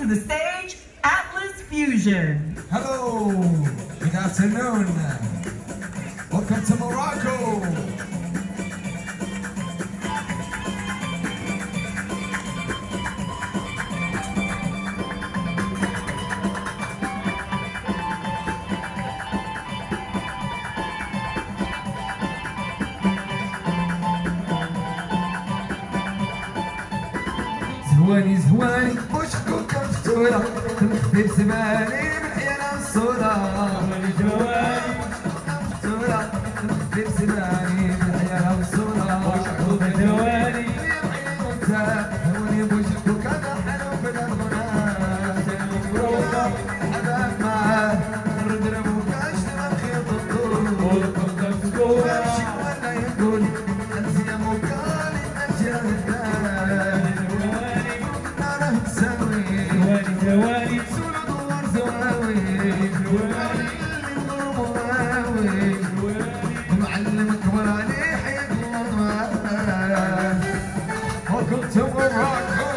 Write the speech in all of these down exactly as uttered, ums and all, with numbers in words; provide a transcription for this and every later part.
the stage, Atlas Fusion. Hello, good afternoon. Welcome to Morocco. زواني زواني وشكوك مفتولة تمخفي بسماني بالحياة الصورة. زواني زواني وشكوك مفتولة تمخفي بسماني بالحياة الصورة. وشكوك زواني يبغي وانت هوني بوشكوك أنا حلو في الغنى. حباب معاه نرد رموكاش تبقى خيط الطول. وكنت مسكولة ماشي ولا يقول أنسي يا موكالي نمشي للدار. زواني سولو دوار زواوي زواني مواوي معلمك وراني حياة الله. Welcome to Morocco.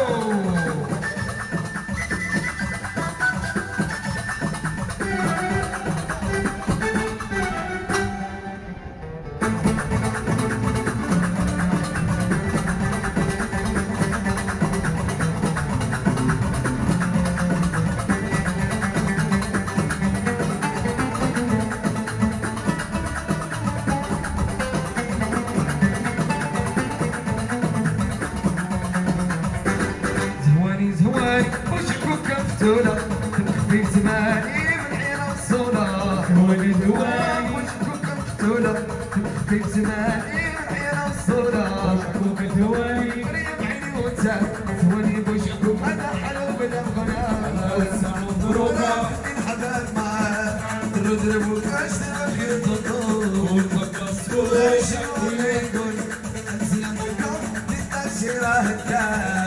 مفتولة تمخفي زماني بالحيرة والصولة. زواني زواني وشكوك مفتولة تمخفي زماني بالحيرة والصولة. وشكوك زواني مريم عيني وانت زواني بوشكوك أنا حلو بالأغنى. والساعة ظروفها الحباب معاه ترد ربوكاش تبقى خيط الطول. والفكة الصولة شكوك يقول أنسي يا موكب للتأشيرة هداك.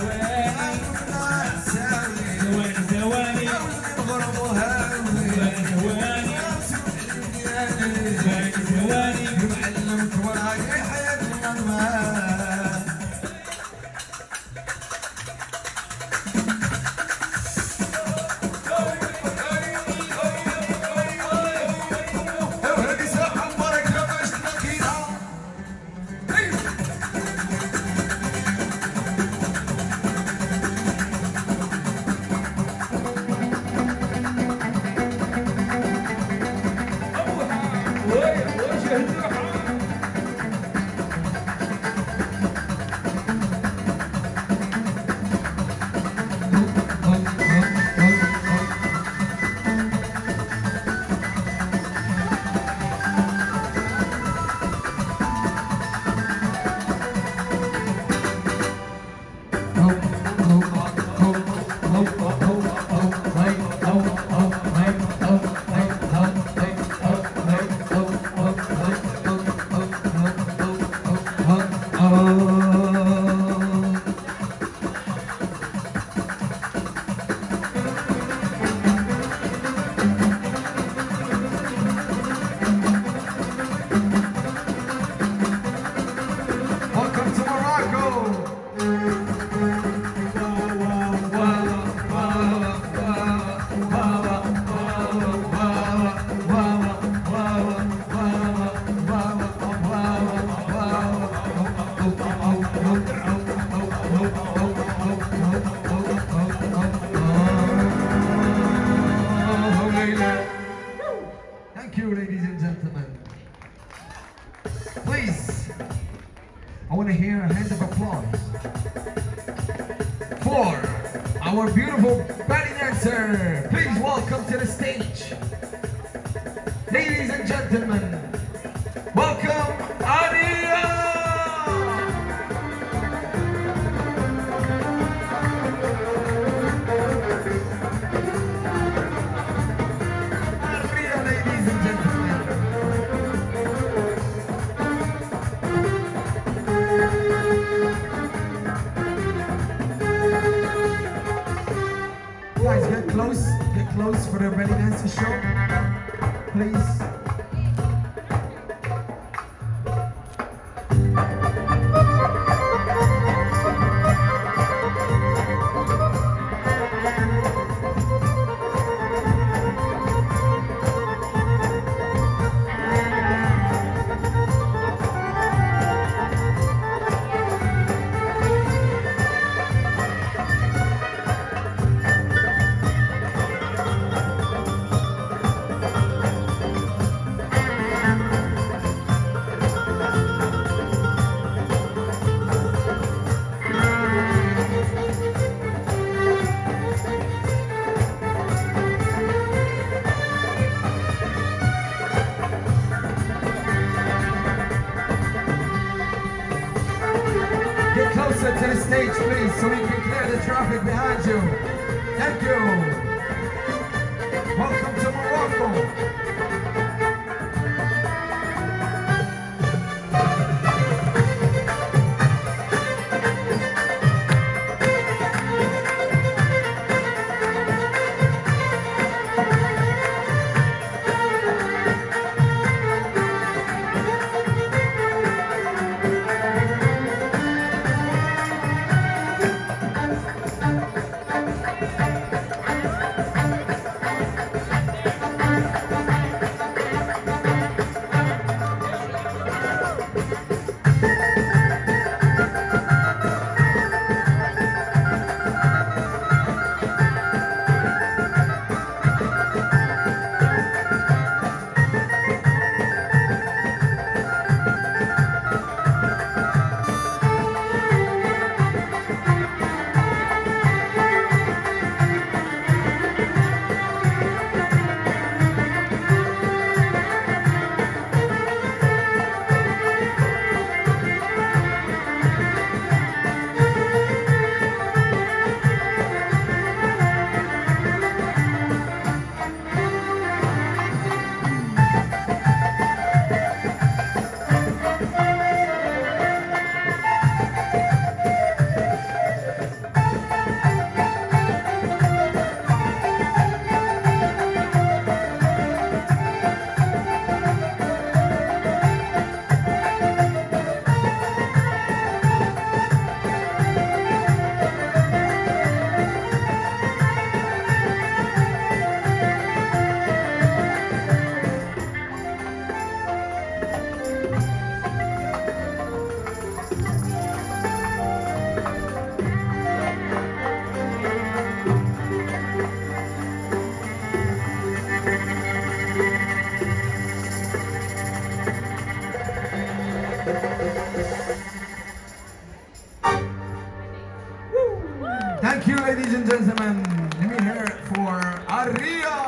Thank you, ladies and gentlemen. Please, I want to hear a hand of applause for our beautiful belly dancer. Please welcome to the stage, ladies and gentlemen. Welcome, Adia. Guys, get close, get close for the belly dancing show, please. closer to the stage, please, so we can clear the traffic behind you. Thank you. Welcome to Morocco. Thank you, ladies and gentlemen. Let me hear it for Aria.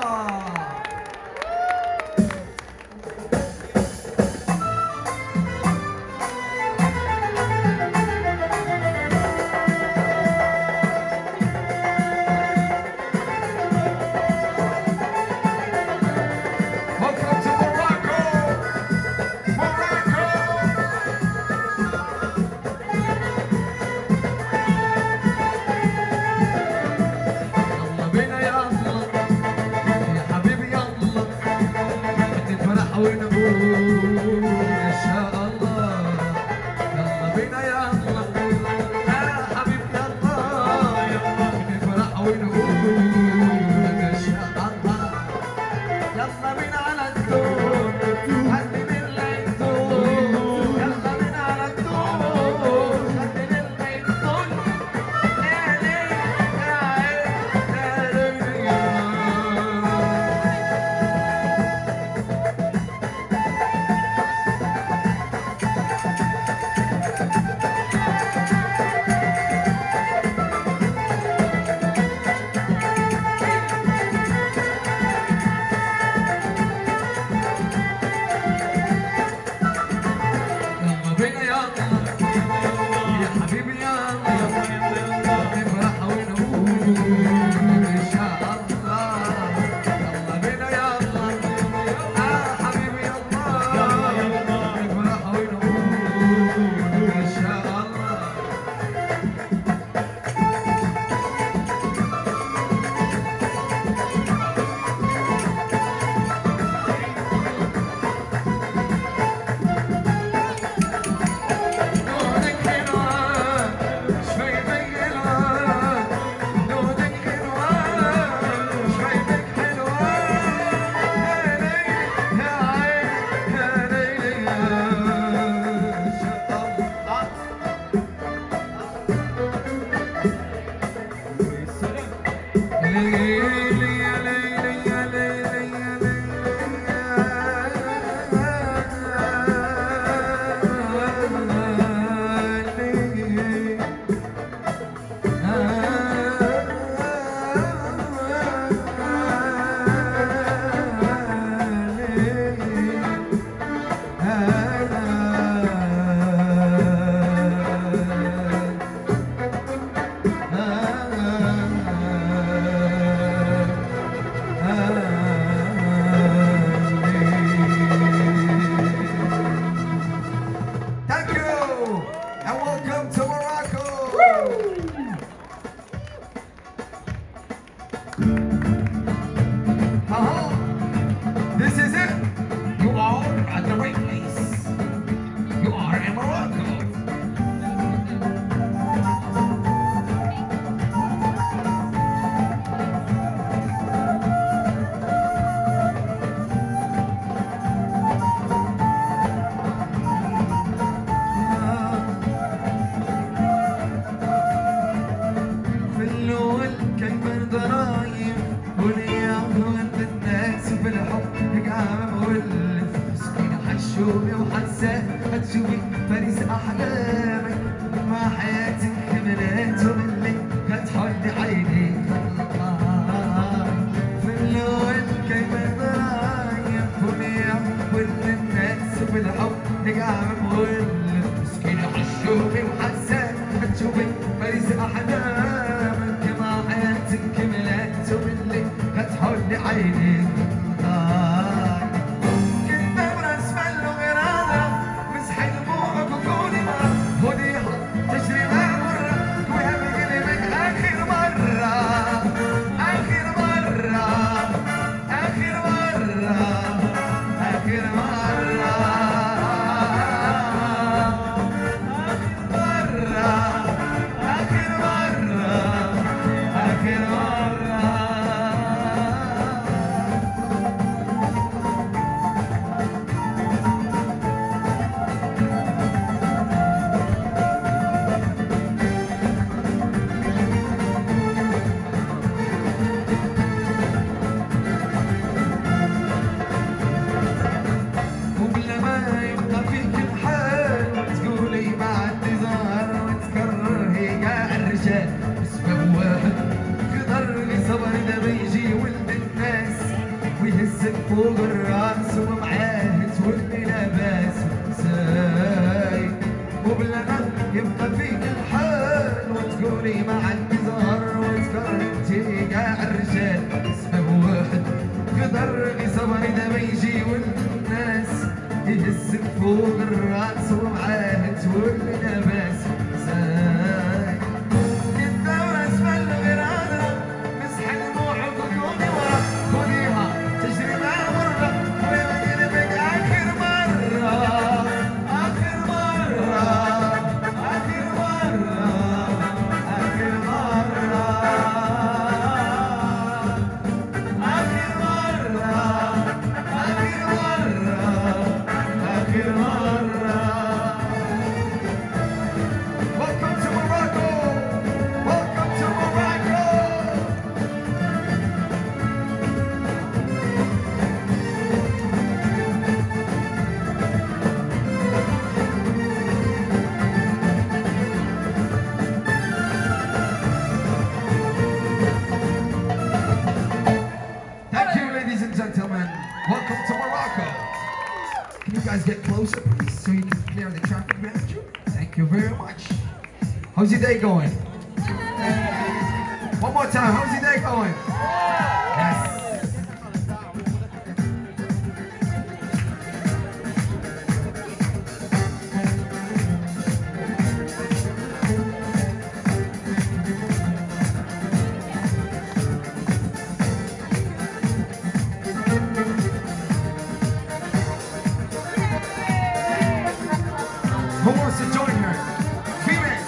Welcome to Morocco. Morocco. تشوفي باريس احلامك ما حياتك كملت وملي كتحل عينيك في اللون كيما ضايع فمية كل الناس بالحب تقع مول مسكين حشومي وحسان تشوفي باريس احلامك ما حياتك كملت وملي كتحل عينيك فوق الراس ومعاه تولي لاباس ساي وبلا يبقى فيك الحال وتقولي ما عندي زهر وتكرهتي كاع الرجال سبب واحد قدر لي صبري دا ما يجي والناس يهزك فوق الراس ومعاه تولي لاباس ساي الدورة اسفل غير هذا مسح دموع وقولي ورا خذيها تجربة مرة ويقلبك آخر مرة آخر مرة آخر مرة آخر مرة آخر مرة آخر مرة آخر مرة. Welcome to Morocco! Welcome to Morocco! Thank you, ladies and gentlemen. Welcome to Morocco. Can you guys get closer, please, so you can clear the traffic behind you? Thank you very much. How's your day going? One more time. How's your day going? Yes. Who wants to join her? Females.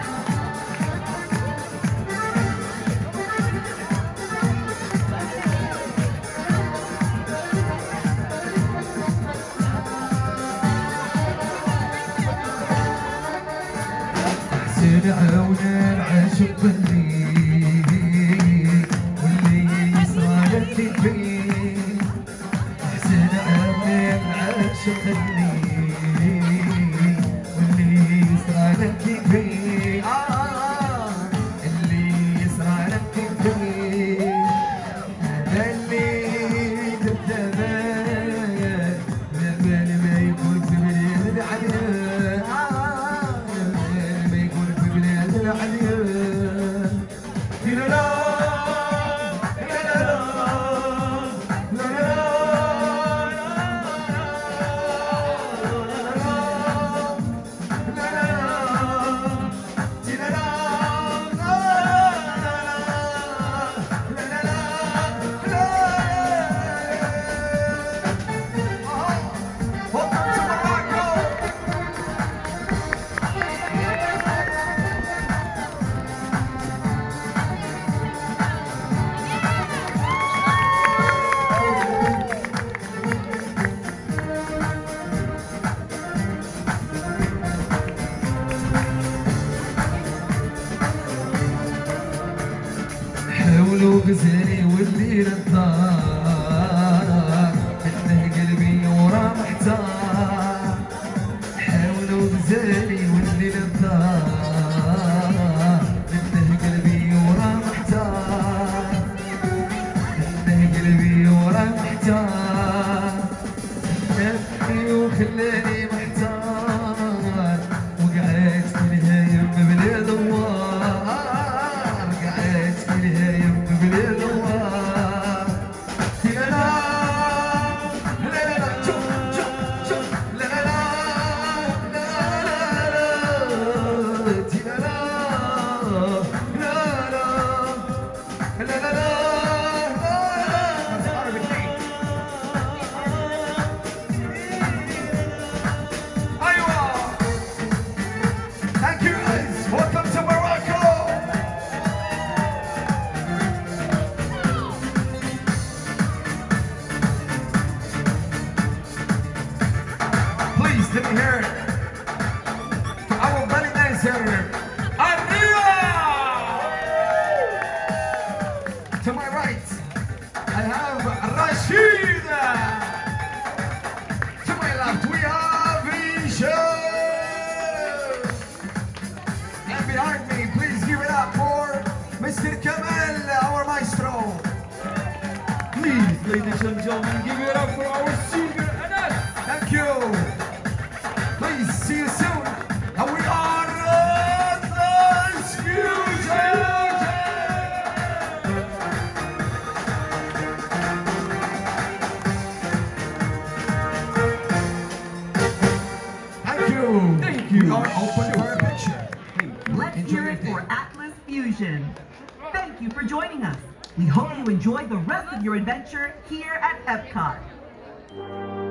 سنعاونا العاشق بالليل واللي يصالك فيه سنعاونا العاشق بالليل واللي يصالك فيه آه اللي يصالك فيه اللي تتباين لما ما يكون في بلاد العيان آه لما يكون في بلاد العيان لا لا لا لا لا حاولوا بزاني والليل الدار منه قلبي ورا محتار حاولوا تالي والليل الدار انه قلبي وراه محتار انه قلبي وراه محتار نفني وخلاني محتار وقعدت كلها يم بلا دوار قعدت كلها يم بلا دوار لا لا لا لا شوف شوف شوف لا لا لا لا لا لا لا لا لا لا Thank you guys. Welcome to Morocco. Please let me hear it for our belly dancer, Arriba. To my right, I have Rashid. To my left, we have Isha. And behind me, please give it up for Mister Kamal, our maestro. Please, ladies and gentlemen, give it up for our singer, Anas. Thank you. Please, see you soon. And we are Atlas Fusion. Thank you. Thank you. We are open for a picture. Let's Enjoy hear your it for day. Atlas Fusion. Thank you for joining us. We hope you enjoy the rest of your adventure here at EPCOT.